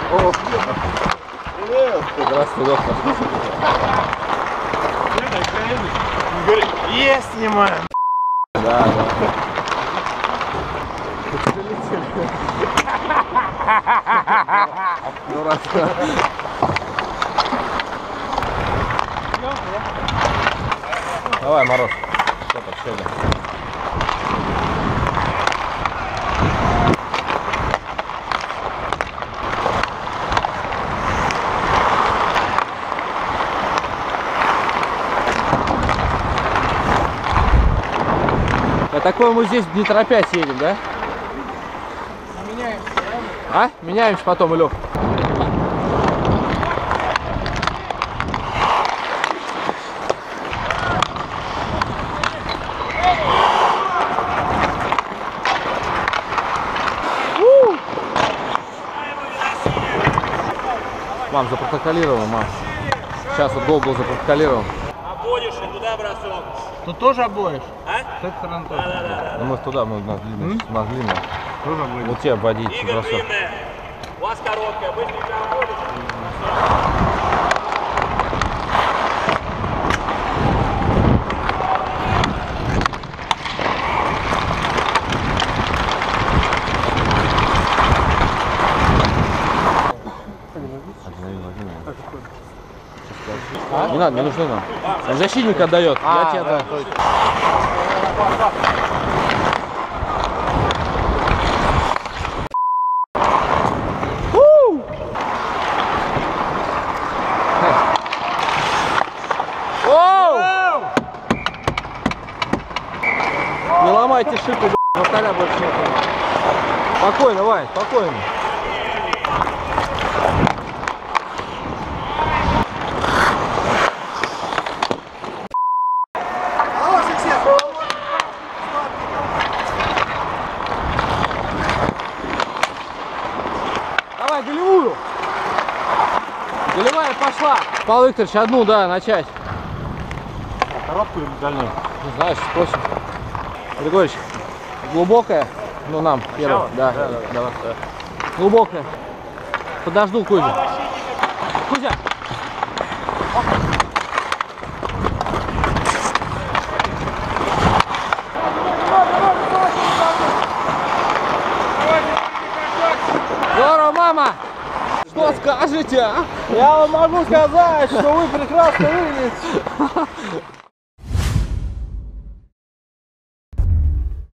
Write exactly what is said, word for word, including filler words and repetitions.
О, привет. Здравствуй, доктор. Есть, снимаем. Да, да. Дурак. Давай, Мороз. Что так, что это? Я такой, мы здесь не торопясь едем, да? Меняемся, А? Меняемся потом, Илюх. Мам, запротоколировал, мам. Сейчас вот гол был запротоколирован. Обводишь и туда бросок. Тут тоже обоишь? А? С этой стороны тоже. Да, да, да. Ну мы туда, мы на длинную, на длинную. Тоже обоишь. Вот тебе обводить Игорь бросок. длинная. У вас короткая. Быстренько обводишь. А? Не надо, мне нужны нам. Он защитник отдает. А, Я тебе да, отдам. У! Оу! Не ломайте шипы, вратаря больше нет. Спокойно, Вань, спокойно. Давай, голевую! Голевая пошла! Павел Викторович, одну, да, начать. Коробку или дальнюю? Не знаю, спросим. Григорьевич, глубокая? Ну, нам, первое. Да, да, да, давай. Да. Глубокая. Подожду, Кузя. Кузя! Здорово, мама! Что скажете, а? Я вам могу сказать, что вы прекрасно выглядите.